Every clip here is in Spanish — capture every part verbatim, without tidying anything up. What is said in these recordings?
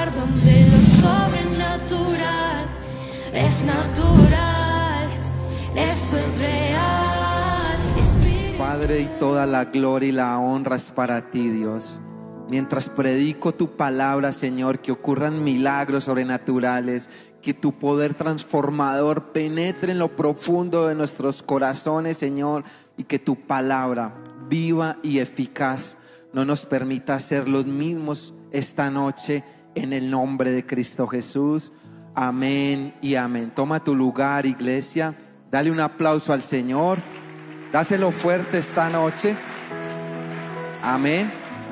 lugar donde lo sobrenatural es natural, esto es real. Espíritu. Padre, y toda la gloria y la honra es para ti, Dios. Mientras predico tu palabra, Señor, que ocurran milagros sobrenaturales, que tu poder transformador penetre en lo profundo de nuestros corazones, Señor, y que tu palabra viva y eficaz no nos permita ser los mismos esta noche, en el nombre de Cristo Jesús. Amén y amén. Toma tu lugar, iglesia. Dale un aplauso al Señor. Dáselo fuerte esta noche. Amén.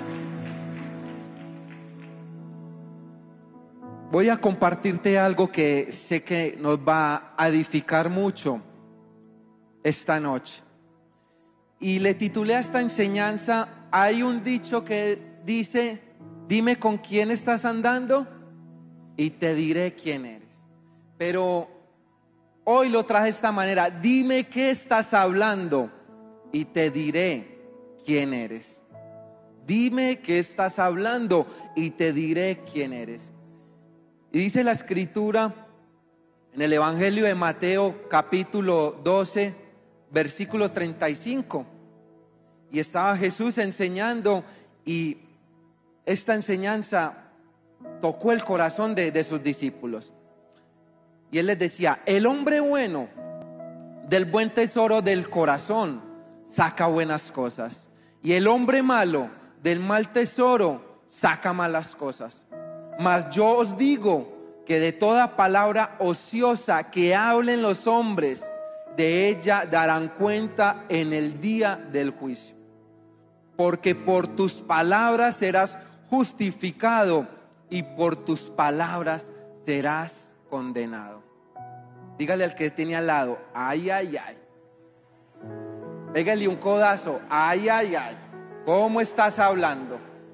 Voy a compartirte algo que sé que nos va a edificar mucho esta noche. Y le titulé a esta enseñanza, hay un dicho que dice, dime con quién estás andando y te diré quién eres. Pero hoy lo traje de esta manera, dime qué estás hablando y te diré quién eres. Dime qué estás hablando y te diré quién eres. Y dice la escritura en el Evangelio de Mateo capítulo doce, versículo treinta y cinco. Y estaba Jesús enseñando y esta enseñanza tocó el corazón de, de sus discípulos. Y él les decía, el hombre bueno del buen tesoro del corazón saca buenas cosas. Y el hombre malo del mal tesoro saca malas cosas. Mas yo os digo que de toda palabra ociosa que hablen los hombres, de ella darán cuenta en el día del juicio. Porque por tus palabras serás justificado y por tus palabras serás condenado. Dígale al que tiene al lado, ay, ay, ay. Pégale un codazo, ay, ay, ay. ¿Cómo estás hablando?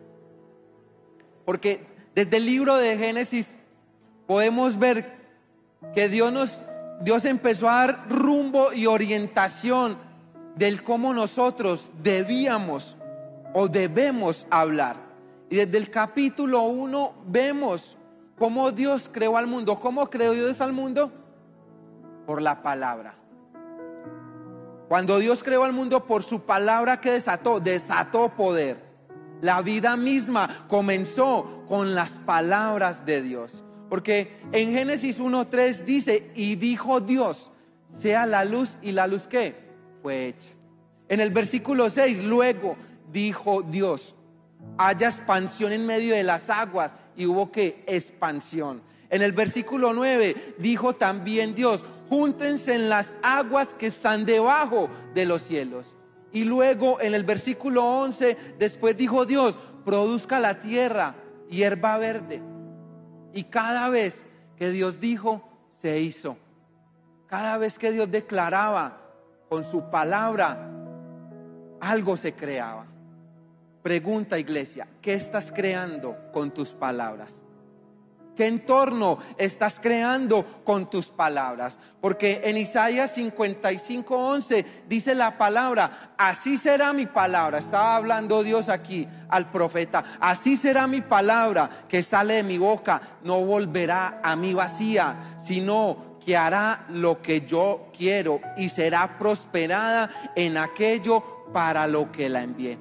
Porque desde el libro de Génesis podemos ver que Dios nos, Dios empezó a dar rumbo y orientación del cómo nosotros debíamos o debemos hablar. Y desde el capítulo uno vemos cómo Dios creó al mundo. ¿Cómo creó Dios al mundo? Por la palabra. Cuando Dios creó al mundo, por su palabra, ¿qué desató? Desató poder. La vida misma comenzó con las palabras de Dios. Porque en Génesis uno tres dice, y dijo Dios, sea la luz, y la luz ¿qué? Fue hecha. En el versículo seis, luego dijo Dios, haya expansión en medio de las aguas, y hubo ¿qué? Expansión. En el versículo nueve dijo también Dios, júntense en las aguas que están debajo de los cielos. Y luego en el versículo once, después dijo Dios, produzca la tierra hierba verde. Y cada vez que Dios dijo, se hizo. Cada vez que Dios declaraba con su palabra, algo se creaba. Pregunta, iglesia, ¿qué estás creando con tus palabras? ¿Qué entorno estás creando con tus palabras? Porque en Isaías cincuenta y cinco, once dice la palabra, así será mi palabra. Estaba hablando Dios aquí al profeta. Así será mi palabra que sale de mi boca. No volverá a mí vacía, sino que hará lo que yo quiero y será prosperada en aquello para lo que la envié.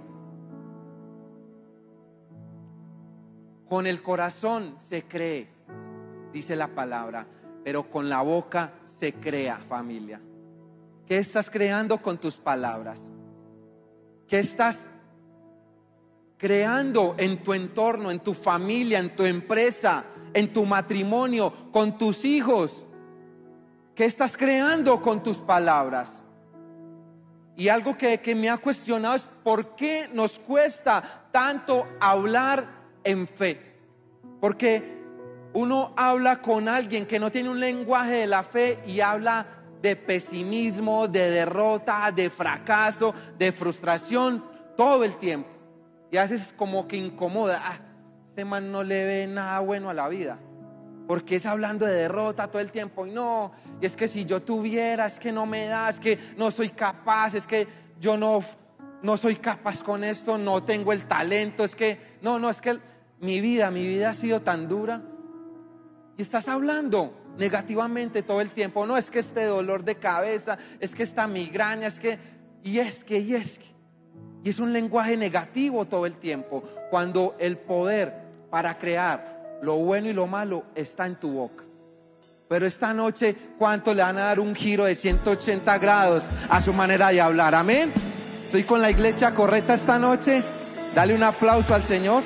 Con el corazón se cree, dice la palabra, pero con la boca se crea, familia. ¿Qué estás creando con tus palabras? ¿Qué estás creando en tu entorno, en tu familia, en tu empresa, en tu matrimonio, con tus hijos? ¿Qué estás creando con tus palabras? Y algo que, que me ha cuestionado es ¿por qué nos cuesta tanto hablar en fe? Porque uno habla con alguien que no tiene un lenguaje de la fe y habla de pesimismo, de derrota, de fracaso, de frustración todo el tiempo. Y a veces como que incomoda, ah, este man no le ve nada bueno a la vida, porque es hablando de derrota todo el tiempo. Y no, y es que si yo tuviera, es que no me da, es que no soy capaz, es que yo no, no soy capaz con esto, no tengo el talento, es que, no, no, es que mi vida, mi vida ha sido tan dura. Y estás hablando negativamente todo el tiempo. No, es que este dolor de cabeza, es que esta migraña, es que, y es que, y es que. Y es un lenguaje negativo todo el tiempo, cuando el poder para crear lo bueno y lo malo está en tu boca. Pero esta noche, ¿cuánto le van a dar un giro de ciento ochenta grados a su manera de hablar? Amén. Estoy con la iglesia correcta esta noche. Dale un aplauso al Señor.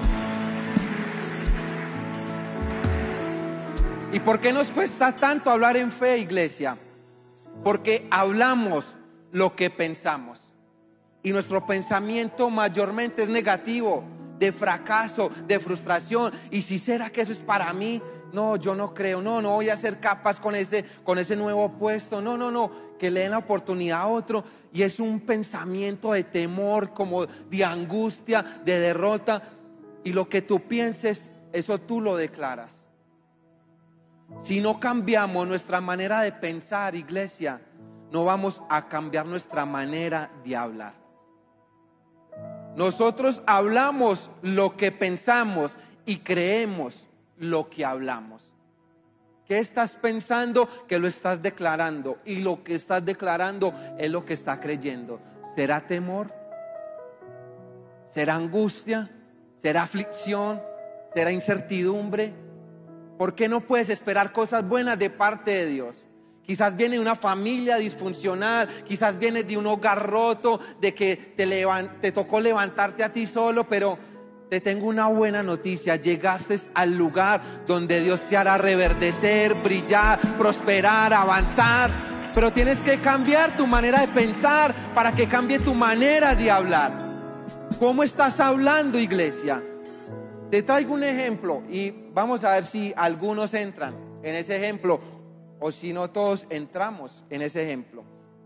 ¿Y por qué nos cuesta tanto hablar en fe, iglesia? Porque hablamos lo que pensamos. Y nuestro pensamiento mayormente es negativo, de fracaso, de frustración. ¿Y si será que eso es para mí? No, yo no creo, no, no voy a ser capaz con ese, con ese nuevo puesto. No, no, no, que le den la oportunidad a otro. Y es un pensamiento de temor, como de angustia, de derrota. Y lo que tú pienses, eso tú lo declaras. Si no cambiamos nuestra manera de pensar, iglesia, no vamos a cambiar nuestra manera de hablar. Nosotros hablamos lo que pensamos y creemos lo que hablamos. ¿Qué estás pensando? Que lo estás declarando. Y lo que estás declarando es lo que está creyendo. ¿Será temor? ¿Será angustia? ¿Será aflicción? ¿Será incertidumbre? ¿Por qué no puedes esperar cosas buenas de parte de Dios? Quizás viene de una familia disfuncional, quizás viene de un hogar roto, de que te, levant- te tocó levantarte a ti solo, pero te tengo una buena noticia. Llegaste al lugar donde Dios te hará reverdecer, brillar, prosperar, avanzar. Pero tienes que cambiar tu manera de pensar para que cambie tu manera de hablar. ¿Cómo estás hablando, iglesia? Te traigo un ejemplo y vamos a ver si algunos entran en ese ejemplo. O si no, todos entramos en ese ejemplo.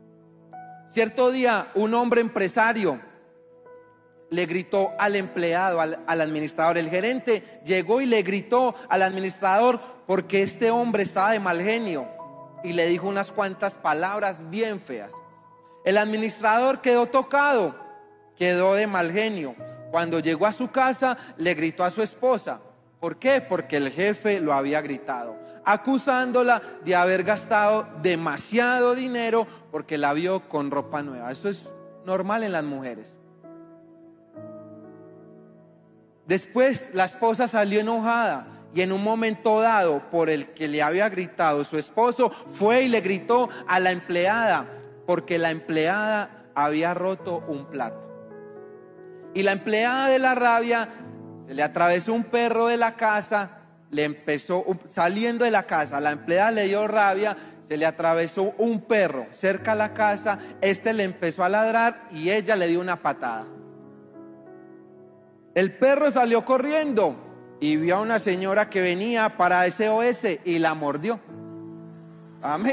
Cierto día, un hombre empresario le gritó al empleado, al, al administrador. El gerente llegó y le gritó al administrador porque este hombre estaba de mal genio y le dijo unas cuantas palabras bien feas. El administrador quedó tocado, quedó de mal genio. Cuando llegó a su casa, le gritó a su esposa. ¿Por qué? Porque el jefe lo había gritado, acusándola de haber gastado demasiado dinero porque la vio con ropa nueva. Eso es normal en las mujeres. Después la esposa salió enojada y en un momento dado, por el que le había gritado su esposo, fue y le gritó a la empleada porque la empleada había roto un plato. Y la empleada de la rabia, se le atravesó un perro de la casa. Le empezó, saliendo de la casa, la empleada le dio rabia, se le atravesó un perro cerca a la casa, este le empezó a ladrar y ella le dio una patada. El perro salió corriendo y vio a una señora que venía para S O S y la mordió. Amén.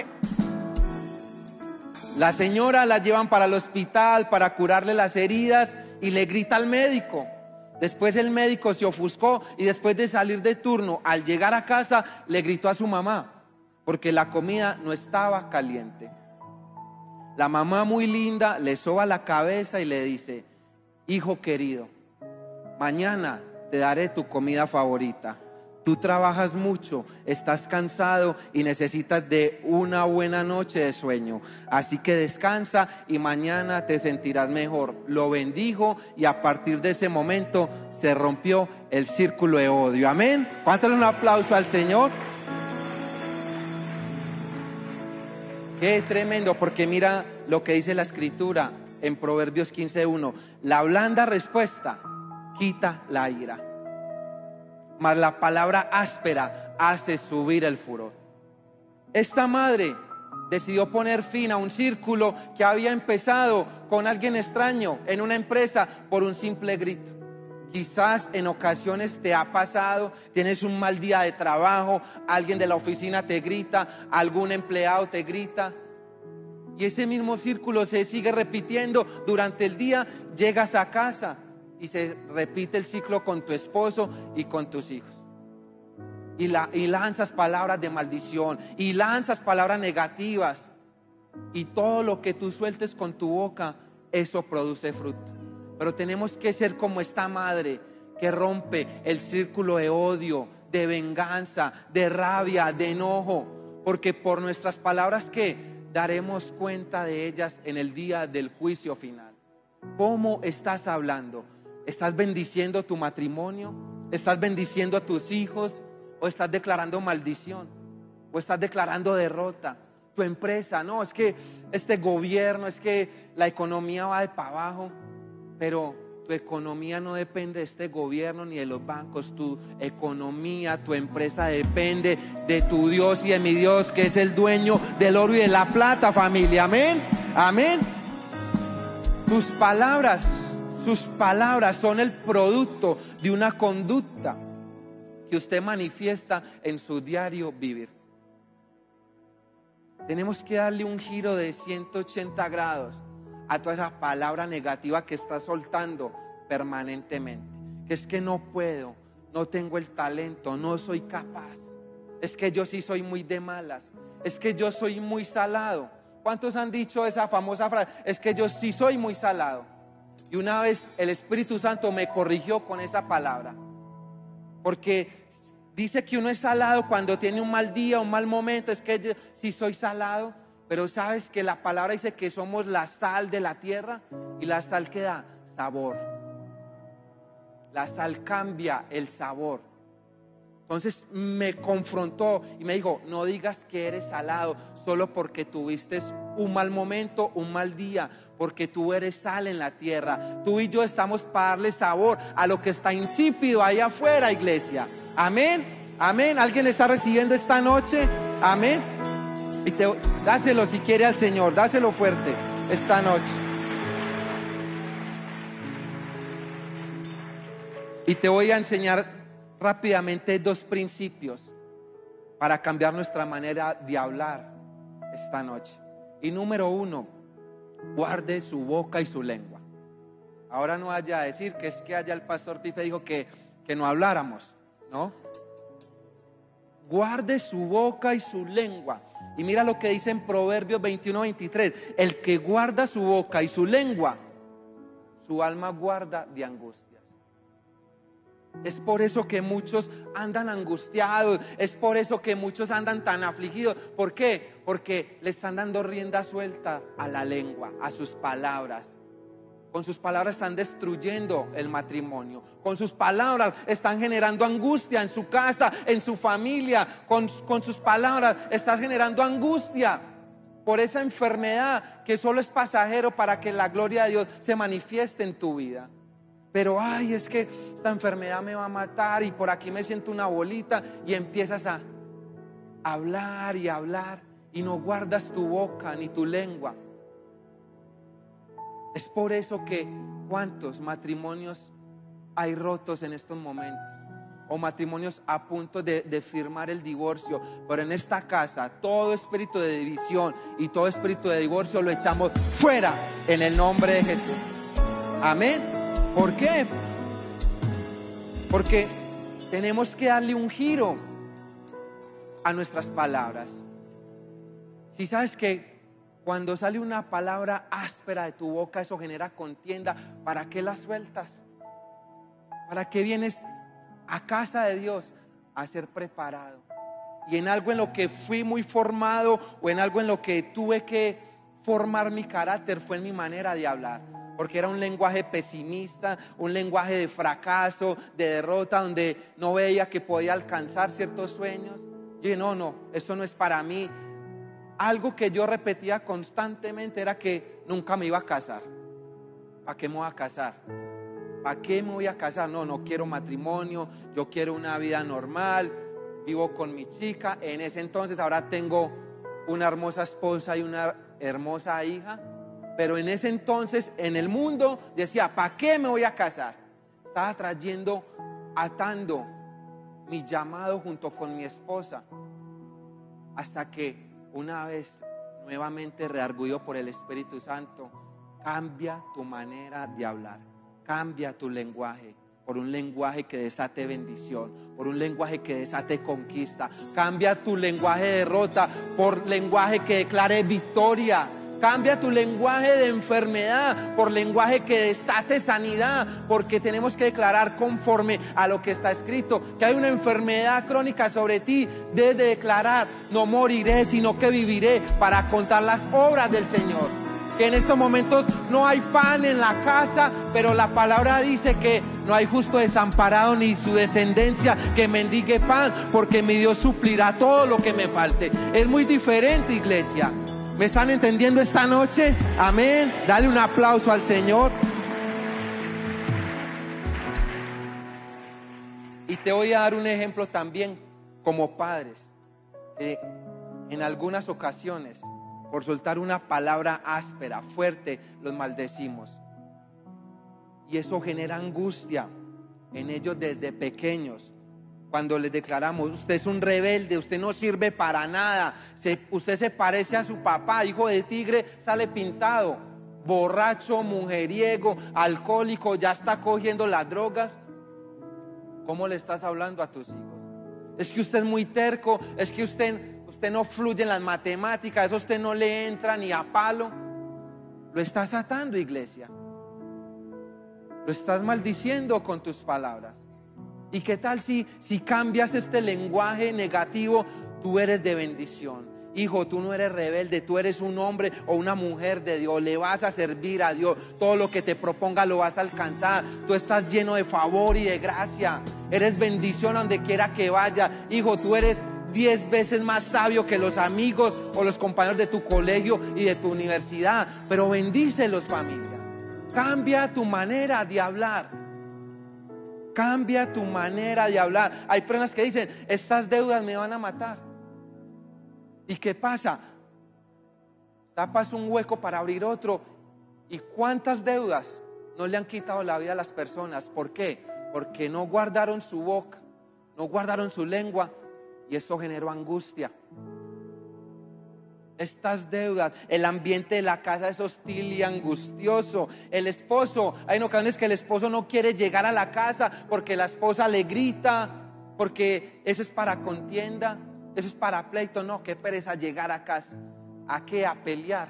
La señora la llevan para el hospital para curarle las heridas y le grita al médico. Después el médico se ofuscó y después de salir de turno, al llegar a casa, le gritó a su mamá porque la comida no estaba caliente. La mamá, muy linda, le soba la cabeza y le dice: hijo querido, mañana te daré tu comida favorita. Tú trabajas mucho, estás cansado y necesitas de una buena noche de sueño. Así que descansa y mañana te sentirás mejor. Lo bendijo y a partir de ese momento se rompió el círculo de odio. Amén. Cuántale un aplauso al Señor. Qué tremendo, porque mira lo que dice la Escritura en Proverbios quince uno. La blanda respuesta quita la ira, mas la palabra áspera hace subir el furor. Esta madre decidió poner fin a un círculo que había empezado con alguien extraño en una empresa por un simple grito. Quizás en ocasiones te ha pasado, tienes un mal día de trabajo, alguien de la oficina te grita, algún empleado te grita, y ese mismo círculo se sigue repitiendo durante el día. Llegas a casa y se repite el ciclo con tu esposo y con tus hijos. Y, la, y lanzas palabras de maldición, y lanzas palabras negativas. Y todo lo que tú sueltes con tu boca, eso produce fruto. Pero tenemos que ser como esta madre que rompe el círculo de odio, de venganza, de rabia, de enojo, porque por nuestras palabras que daremos cuenta de ellas en el día del juicio final. ¿Cómo estás hablando? ¿Estás bendiciendo tu matrimonio? ¿Estás bendiciendo a tus hijos? ¿O estás declarando maldición? ¿O estás declarando derrota? Tu empresa, no, es que este gobierno, es que la economía va de para abajo, pero tu economía no depende de este gobierno ni de los bancos. Tu economía, tu empresa depende de tu Dios y de mi Dios, que es el dueño del oro y de la plata, familia. Amén, amén. Tus palabras, sus palabras son el producto de una conducta que usted manifiesta en su diario vivir. Tenemos que darle un giro de ciento ochenta grados a toda esa palabra negativa que está soltando permanentemente. Que es que no puedo, no tengo el talento, no soy capaz. Es que yo sí soy muy de malas. Es que yo soy muy salado. ¿Cuántos han dicho esa famosa frase? Es que yo sí soy muy salado. Y una vez el Espíritu Santo me corrigió con esa palabra. Porque dice que uno es salado cuando tiene un mal día, un mal momento. Es que yo sí soy salado. Pero sabes que la palabra dice que somos la sal de la tierra. Y la sal que da sabor. La sal cambia el sabor. Entonces me confrontó y me dijo: no digas que eres salado solo porque tuviste un mal momento, un mal día, porque tú eres sal en la tierra. Tú y yo estamos para darle sabor a lo que está insípido ahí afuera, iglesia. Amén, amén. ¿Alguien está recibiendo esta noche? Amén. Y te, dáselo si quiere al Señor, dáselo fuerte esta noche. Y te voy a enseñar rápidamente dos principios para cambiar nuestra manera de hablar esta noche. Y número uno, guarde su boca y su lengua. Ahora no vaya a decir que es que allá el pastor Pipe dijo que, que no habláramos, ¿no? Guarde su boca y su lengua. Y mira lo que dice en Proverbios veintiuno veintitrés: el que guarda su boca y su lengua, su alma guarda de angustias. Es por eso que muchos andan angustiados, es por eso que muchos andan tan afligidos. ¿Por qué? Porque le están dando rienda suelta a la lengua, a sus palabras. Con sus palabras están destruyendo el matrimonio. Con sus palabras están generando angustia en su casa, en su familia. Con, con sus palabras están generando angustia por esa enfermedad que solo es pasajero para que la gloria de Dios se manifieste en tu vida. Pero ay, es que esta enfermedad me va a matar y por aquí me siento una bolita, y empiezas a hablar y hablar y no guardas tu boca ni tu lengua. Es por eso que cuántos matrimonios hay rotos en estos momentos, o matrimonios a punto de, de firmar el divorcio. Pero en esta casa todo espíritu de división y todo espíritu de divorcio lo echamos fuera en el nombre de Jesús. Amén. ¿Por qué? Porque tenemos que darle un giro a nuestras palabras. Si sabes que cuando sale una palabra áspera de tu boca, eso genera contienda, ¿para qué la sueltas? ¿Para qué vienes a casa de Dios a ser preparado? Y en algo en lo que fui muy formado, o en algo en lo que tuve que formar mi carácter, fue en mi manera de hablar. Porque era un lenguaje pesimista, un lenguaje de fracaso, de derrota, donde no veía que podía alcanzar ciertos sueños. Yo dije, no, no, eso no es para mí. Algo que yo repetía constantemente era que nunca me iba a casar. ¿Para qué me voy a casar? ¿Para qué me voy a casar? No, no quiero matrimonio, yo quiero una vida normal, vivo con mi chica. En ese entonces ahora tengo una hermosa esposa y una hermosa hija. Pero en ese entonces, en el mundo, decía, ¿para qué me voy a casar? Estaba trayendo, atando mi llamado junto con mi esposa. Hasta que una vez, nuevamente redarguido por el Espíritu Santo, cambia tu manera de hablar. Cambia tu lenguaje por un lenguaje que desate bendición, por un lenguaje que desate conquista. Cambia tu lenguaje de derrota por lenguaje que declare victoria. Cambia tu lenguaje de enfermedad por lenguaje que desate sanidad, porque tenemos que declarar conforme a lo que está escrito, que hay una enfermedad crónica sobre ti. Debes de declarar: no moriré, sino que viviré para contar las obras del Señor. Que en estos momentos no hay pan en la casa, pero la palabra dice que no hay justo desamparado ni su descendencia que mendigue pan, porque mi Dios suplirá todo lo que me falte. Es muy diferente, iglesia. ¿Me están entendiendo esta noche? Amén. Dale un aplauso al Señor. Y te voy a dar un ejemplo también como padres. Eh, en algunas ocasiones, por soltar una palabra áspera, fuerte, los maldecimos. Y eso genera angustia en ellos desde pequeños. Cuando les declaramos: usted es un rebelde, usted no sirve para nada, se, usted se parece a su papá, hijo de tigre, sale pintado, borracho, mujeriego, alcohólico, ya está cogiendo las drogas. ¿Cómo le estás hablando a tus hijos? Es que usted es muy terco, es que usted, usted no fluye en las matemáticas, eso usted no le entra ni a palo. Lo estás atando, iglesia. Lo estás maldiciendo con tus palabras. ¿Y qué tal si, si cambias este lenguaje negativo? Tú eres de bendición. Hijo, tú no eres rebelde, tú eres un hombre o una mujer de Dios. Le vas a servir a Dios. Todo lo que te proponga lo vas a alcanzar. Tú estás lleno de favor y de gracia. Eres bendición a donde quiera que vaya. Hijo, tú eres diez veces más sabio que los amigos o los compañeros de tu colegio y de tu universidad. Pero bendícelos, familia. Cambia tu manera de hablar. Cambia tu manera de hablar. Hay personas que dicen: estas deudas me van a matar. ¿Y qué pasa? Tapas un hueco para abrir otro. ¿Y cuántas deudas no le han quitado la vida a las personas? ¿Por qué? Porque no guardaron su boca, no guardaron su lengua, y eso generó angustia. Estas deudas, el ambiente de la casa es hostil y angustioso. El esposo, hay ocasiones que el esposo no quiere llegar a la casa porque la esposa le grita, porque eso es para contienda, eso es para pleito. No, qué pereza llegar a casa. ¿A qué? A pelear.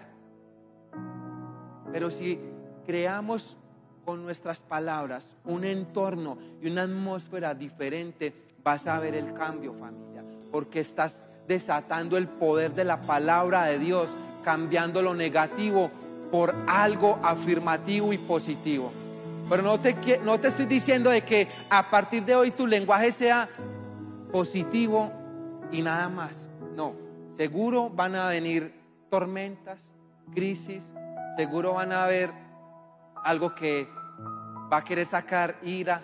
Pero si creamos con nuestras palabras un entorno y una atmósfera diferente, vas a ver el cambio, familia, porque estás desatando el poder de la palabra de Dios, cambiando lo negativo por algo afirmativo y positivo. Pero no te, no te estoy diciendo de que a partir de hoy tu lenguaje sea positivo y nada más. No, seguro van a venir tormentas, crisis, seguro van a haber algo que va a querer sacar ira.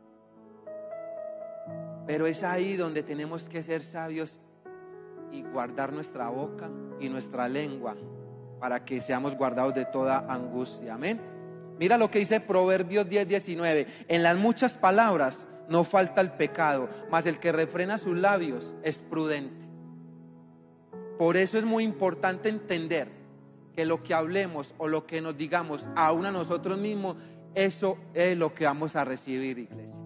Pero es ahí donde tenemos que ser sabios y guardar nuestra boca y nuestra lengua para que seamos guardados de toda angustia. Amén. Mira lo que dice Proverbios diez diecinueve: en las muchas palabras no falta el pecado, mas el que refrena sus labios es prudente. Por eso es muy importante entender que lo que hablemos o lo que nos digamos aún a nosotros mismos, eso es lo que vamos a recibir, iglesia.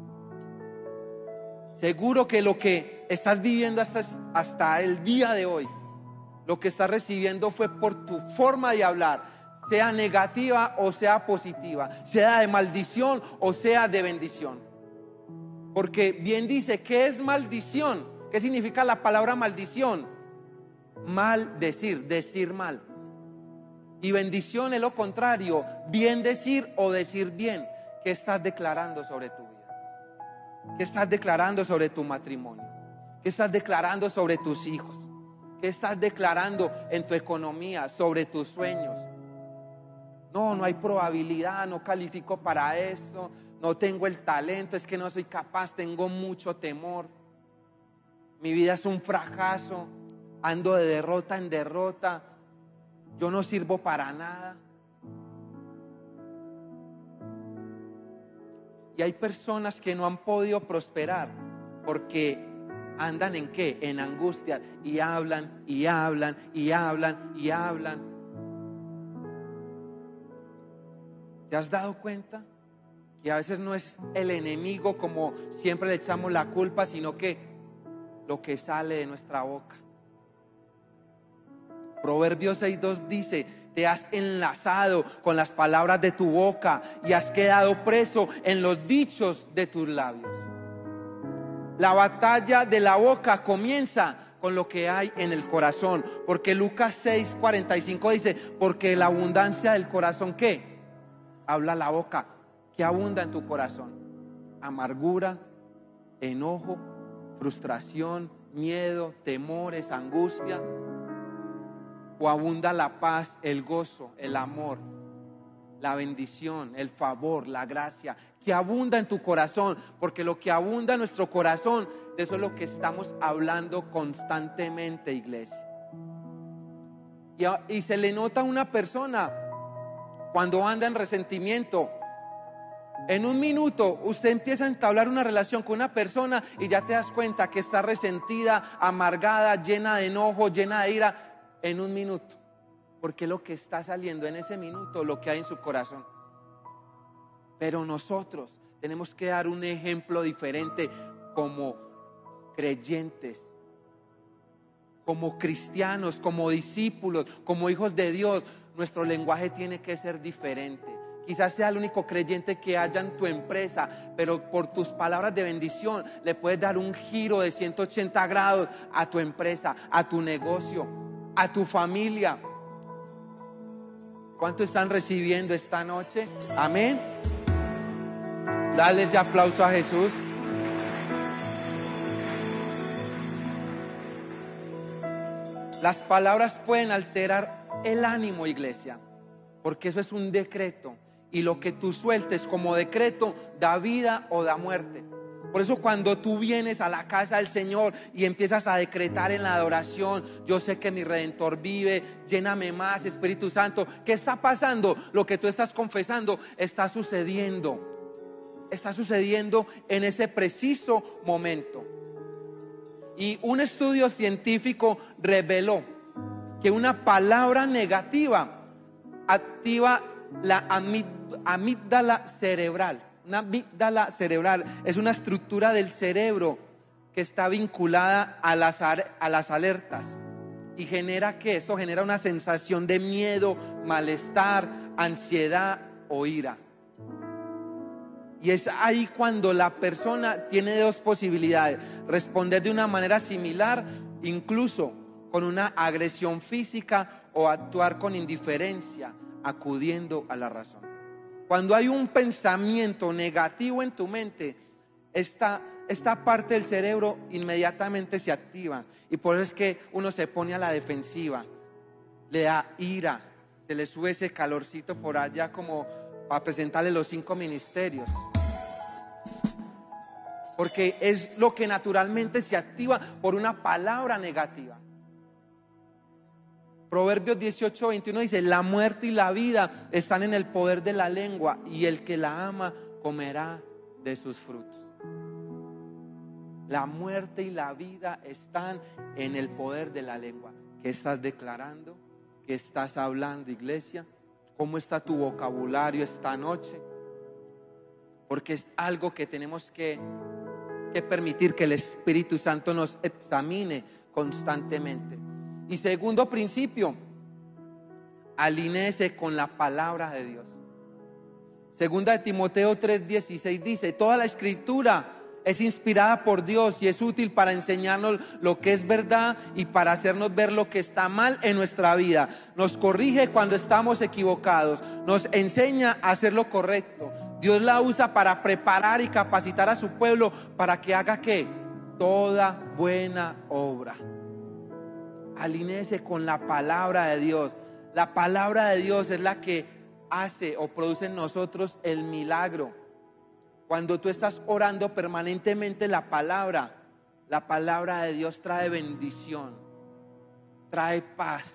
Seguro que lo que estás viviendo hasta, hasta el día de hoy, lo que estás recibiendo fue por tu forma de hablar, sea negativa o sea positiva, sea de maldición o sea de bendición. Porque bien dice, ¿qué es maldición? ¿Qué significa la palabra maldición? Mal decir, decir mal. Y bendición es lo contrario, bien decir o decir bien. ¿Qué estás declarando sobre tu vida? ¿Qué estás declarando sobre tu matrimonio? ¿Qué estás declarando sobre tus hijos? ¿Qué estás declarando en tu economía, sobre tus sueños? No, no hay probabilidad, no califico para eso, no tengo el talento, es que no soy capaz, tengo mucho temor. Mi vida es un fracaso, ando de derrota en derrota, yo no sirvo para nada. Y hay personas que no han podido prosperar porque andan en qué, en angustia, y hablan, y hablan, y hablan, y hablan. ¿Te has dado cuenta? Que a veces no es el enemigo como siempre le echamos la culpa, sino que lo que sale de nuestra boca. Proverbios seis dos dice te has enlazado con las palabras de tu boca y has quedado preso en los dichos de tus labios. La batalla de la boca comienza con lo que hay en el corazón, porque Lucas seis cuarenta y cinco dice: porque la abundancia del corazón, ¿qué? Habla la boca. ¿Qué abunda en tu corazón? Amargura, enojo, frustración, miedo, temores, angustia. ¿O abunda la paz, el gozo, el amor, la bendición, el favor, la gracia? Que abunda en tu corazón, porque lo que abunda en nuestro corazón, de eso es lo que estamos hablando constantemente, iglesia. Y, y se le nota a una persona cuando anda en resentimiento. En un minuto usted empieza a entablar una relación con una persona y ya te das cuenta que está resentida, amargada, llena de enojo, llena de ira. En un minuto, porque lo que está saliendo en ese minuto, lo que hay en su corazón. Pero nosotros tenemos que dar un ejemplo diferente como creyentes, como cristianos, como discípulos, como hijos de Dios. Nuestro lenguaje tiene que ser diferente. Quizás sea el único creyente que haya en tu empresa, pero por tus palabras de bendición le puedes dar un giro de ciento ochenta grados a tu empresa, a tu negocio, a tu familia. ¿Cuánto están recibiendo esta noche? Amén. Dale ese aplauso a Jesús. Las palabras pueden alterar el ánimo, iglesia, porque eso es un decreto, y lo que tú sueltes como decreto da vida o da muerte. Por eso cuando tú vienes a la casa del Señor y empiezas a decretar en la adoración: yo sé que mi Redentor vive, lléname más, Espíritu Santo. ¿Qué está pasando? Lo que tú estás confesando está sucediendo. Está sucediendo en ese preciso momento. Y un estudio científico reveló que una palabra negativa activa la amígdala cerebral. Una amígdala cerebral es una estructura del cerebro que está vinculada a las, a las alertas. ¿Y genera qué? Esto genera una sensación de miedo, malestar, ansiedad o ira. Y es ahí cuando la persona tiene dos posibilidades: responder de una manera similar, incluso con una agresión física, o actuar con indiferencia, acudiendo a la razón. Cuando hay un pensamiento negativo en tu mente, esta, esta parte del cerebro inmediatamente se activa, y por eso es que uno se pone a la defensiva, le da ira, se le sube ese calorcito por allá como para presentarle los cinco ministerios, porque es lo que naturalmente se activa por una palabra negativa. Proverbios dieciocho veintiuno dice: la muerte y la vida están en el poder de la lengua, y el que la ama comerá de sus frutos. La muerte y la vida están en el poder de la lengua. ¿Qué estás declarando? ¿Qué estás hablando, iglesia? ¿Cómo está tu vocabulario esta noche? Porque es algo que tenemos que, que permitir que el Espíritu Santo nos examine constantemente. Y segundo principio, alinéese con la palabra de Dios. Segunda de Timoteo tres dieciséis dice: toda la escritura es inspirada por Dios y es útil para enseñarnos lo que es verdad y para hacernos ver lo que está mal en nuestra vida. Nos corrige cuando estamos equivocados, nos enseña a hacer lo correcto. Dios la usa para preparar y capacitar a su pueblo para que haga ¿qué? Toda buena obra. Alinéese con la palabra de Dios. La palabra de Dios es la que hace o produce en nosotros el milagro. Cuando tú estás orando permanentemente la palabra, la palabra de Dios trae bendición, trae paz,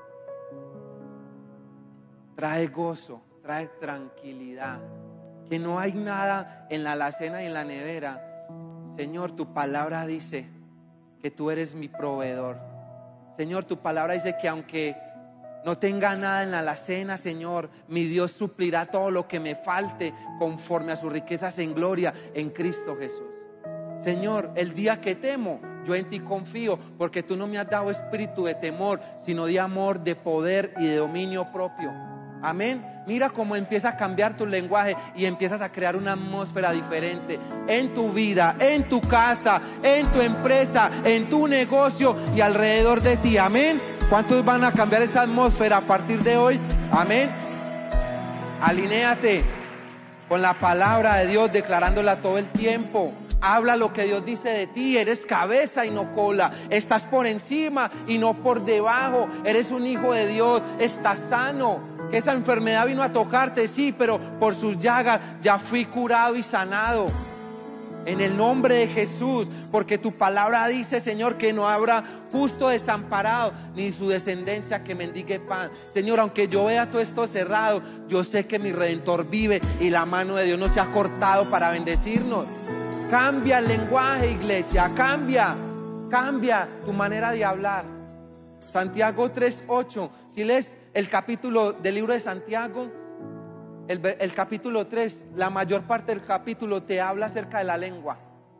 trae gozo, trae tranquilidad. Que no hay nada en la alacena y en la nevera. Señor, tu palabra dice que tú eres mi proveedor. Señor, tu palabra dice que aunque no tenga nada en la alacena, Señor, mi Dios suplirá todo lo que me falte conforme a sus riquezas en gloria en Cristo Jesús. Señor, el día que temo, yo en ti confío, porque tú no me has dado espíritu de temor, sino de amor, de poder y de dominio propio. Amén. Mira cómo empieza a cambiar tu lenguaje y empiezas a crear una atmósfera diferente en tu vida, en tu casa, en tu empresa, en tu negocio y alrededor de ti. Amén. ¿Cuántos van a cambiar esta atmósfera a partir de hoy? Amén. Alinéate con la palabra de Dios, declarándola todo el tiempo. Habla lo que Dios dice de ti. Eres cabeza y no cola. Estás por encima y no por debajo. Eres un hijo de Dios. Estás sano. Esa enfermedad vino a tocarte, sí, pero por sus llagas ya fui curado y sanado. En el nombre de Jesús, porque tu palabra dice, Señor, que no habrá justo desamparado, ni su descendencia que mendigue pan. Señor, aunque yo vea todo esto cerrado, yo sé que mi Redentor vive y la mano de Dios no se ha cortado para bendecirnos. Cambia el lenguaje, iglesia, cambia, cambia tu manera de hablar. Santiago tres ocho, si lees el capítulo del libro de Santiago, el, el capítulo tres, la mayor parte del capítulo te habla acerca de la lengua.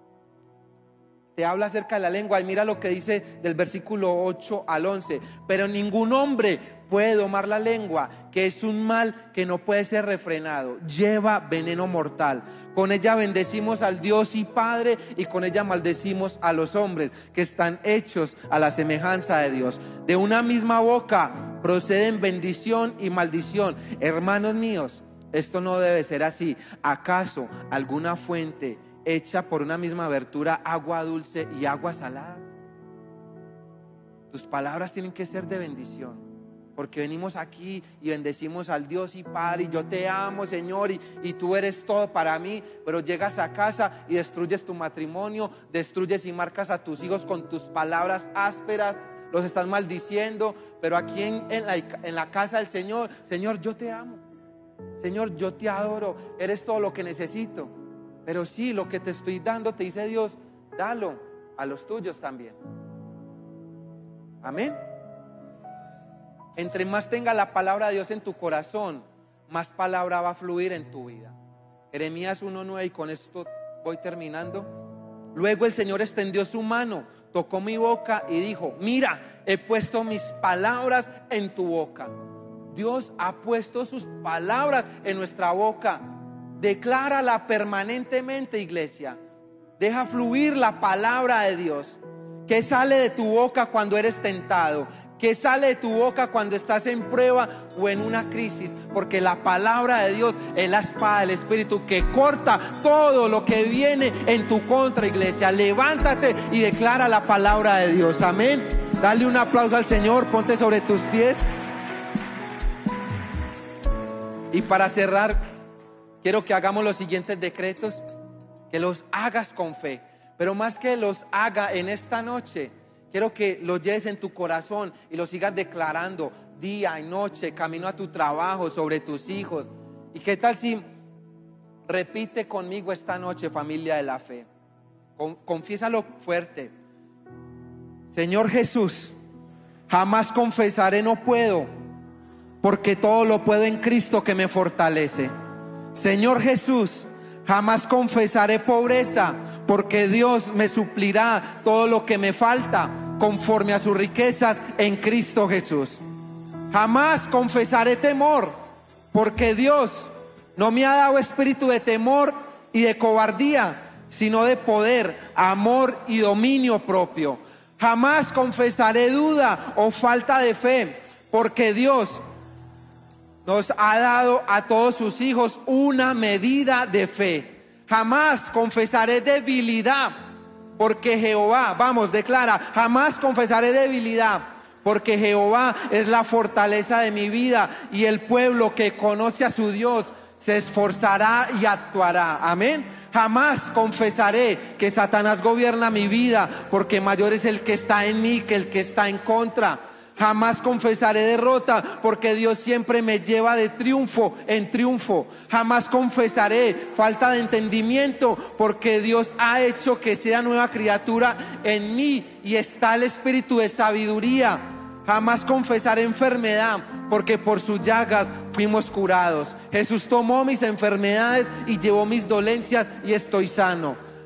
Te habla acerca de la lengua y mira lo que dice del versículo ocho al once. Pero ningún hombre puede domar la lengua, que es un mal que no puede ser refrenado. Lleva veneno mortal. Con ella bendecimos al Dios y Padre, y con ella maldecimos a los hombres que están hechos a la semejanza de Dios. De una misma boca proceden bendición y maldición. Hermanos míos, esto no debe ser así. ¿Acaso alguna fuente hecha por una misma abertura, agua dulce y agua salada? Tus palabras tienen que ser de bendición, porque venimos aquí y bendecimos al Dios y Padre, y yo te amo, Señor, y, y tú eres todo para mí. Pero llegas a casa y destruyes tu matrimonio, destruyes y marcas a tus hijos con tus palabras ásperas, los estás maldiciendo. Pero aquí en, en, la, en la casa del Señor, Señor, yo te amo, Señor, yo te adoro, eres todo lo que necesito. Pero sí, lo que te estoy dando, te dice Dios, dalo a los tuyos también. Amén. Entre más tenga la palabra de Dios en tu corazón, más palabra va a fluir en tu vida. Jeremías uno nueve, y con esto voy terminando. Luego el Señor extendió su mano, tocó mi boca y dijo, mira, he puesto mis palabras en tu boca. Dios ha puesto sus palabras en nuestra boca. Declárala permanentemente, iglesia. Deja fluir la palabra de Dios. ¿Qué sale de tu boca cuando eres tentado? ¿Qué sale de tu boca cuando estás en prueba o en una crisis? Porque la palabra de Dios es la espada del Espíritu que corta todo lo que viene en tu contra, iglesia. Levántate y declara la palabra de Dios. Amén. Dale un aplauso al Señor. Ponte sobre tus pies. Y para cerrar, quiero que hagamos los siguientes decretos, que los hagas con fe, pero más que los haga en esta noche, quiero que los lleves en tu corazón y los sigas declarando día y noche, camino a tu trabajo, sobre tus hijos. ¿Y qué tal si repite conmigo esta noche, familia de la fe? Con, confiésalo fuerte. Señor Jesús, jamás confesaré no puedo, porque todo lo puedo en Cristo que me fortalece. Señor Jesús, jamás confesaré pobreza, porque Dios me suplirá todo lo que me falta conforme a sus riquezas en Cristo Jesús. Jamás confesaré temor, porque Dios no me ha dado espíritu de temor y de cobardía, sino de poder, amor y dominio propio. Jamás confesaré duda o falta de fe, porque Dios nos ha dado a todos sus hijos una medida de fe. Jamás confesaré debilidad, porque Jehová, vamos, declara, jamás confesaré debilidad, porque Jehová es la fortaleza de mi vida, y el pueblo que conoce a su Dios se esforzará y actuará. Amén. Jamás confesaré que Satanás gobierna mi vida, porque mayor es el que está en mí que el que está en contra. Jamás confesaré derrota, porque Dios siempre me lleva de triunfo en triunfo. Jamás confesaré falta de entendimiento, porque Dios ha hecho que sea nueva criatura en mí y está el espíritu de sabiduría. Jamás confesaré enfermedad, porque por sus llagas fuimos curados. Jesús tomó mis enfermedades y llevó mis dolencias y estoy sano.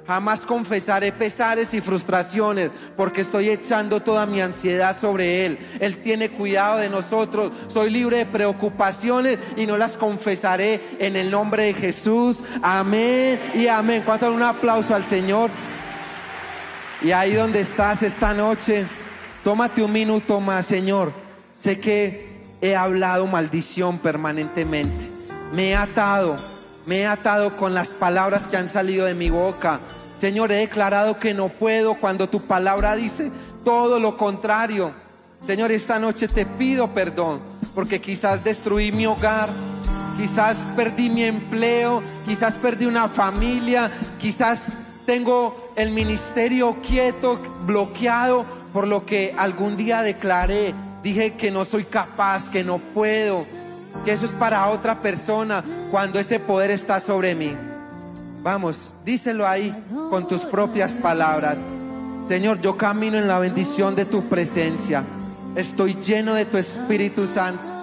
Jamás confesaré pesares y frustraciones, porque estoy echando toda mi ansiedad sobre Él. Él tiene cuidado de nosotros. Soy libre de preocupaciones y no las confesaré en el nombre de Jesús. Amén y amén. ¿Cuánto? Un aplauso al Señor. Y ahí donde estás esta noche, tómate un minuto más. Señor, sé que he hablado maldición permanentemente. Me he atado, me he atado con las palabras que han salido de mi boca. Señor, he declarado que no puedo cuando tu palabra dice todo lo contrario. Señor, esta noche te pido perdón, porque quizás destruí mi hogar, quizás perdí mi empleo, quizás perdí una familia, quizás tengo el ministerio quieto, bloqueado por lo que algún día declaré. Dije que no soy capaz, que no puedo, que eso es para otra persona, cuando ese poder está sobre mí. Vamos, díselo ahí con tus propias palabras. Señor, yo camino en la bendición de tu presencia. Estoy lleno de tu Espíritu Santo.